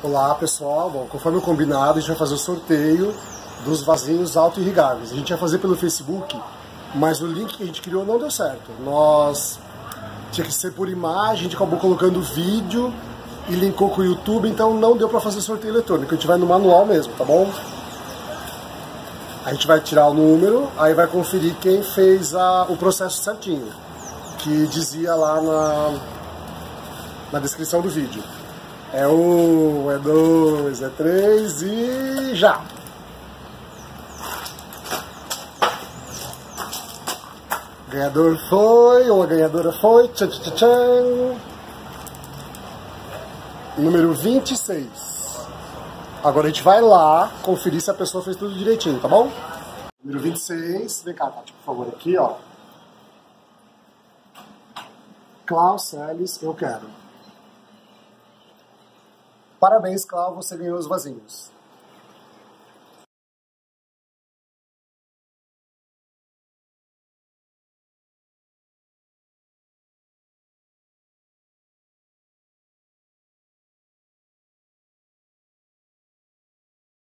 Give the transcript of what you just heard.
Olá pessoal, bom, conforme o combinado a gente vai fazer o sorteio dos vasinhos auto-irrigáveis. A gente ia fazer pelo Facebook, mas o link que a gente criou não deu certo. Tinha que ser por imagem, a gente acabou colocando vídeo e linkou com o YouTube, então não deu para fazer sorteio eletrônico. A gente vai no manual mesmo, tá bom? A gente vai tirar o número, aí vai conferir quem fez o processo certinho, que dizia lá na descrição do vídeo. É 1, é 2, é 3 e já! O ganhador foi, ou a ganhadora foi, tchan, tchan, tchan, número 26. Agora a gente vai lá conferir se a pessoa fez tudo direitinho, tá bom? Número 26, vem cá, Tati, por favor, aqui, ó. Klaus Celes, eu quero. Parabéns, Cláudio, você ganhou os vasinhos.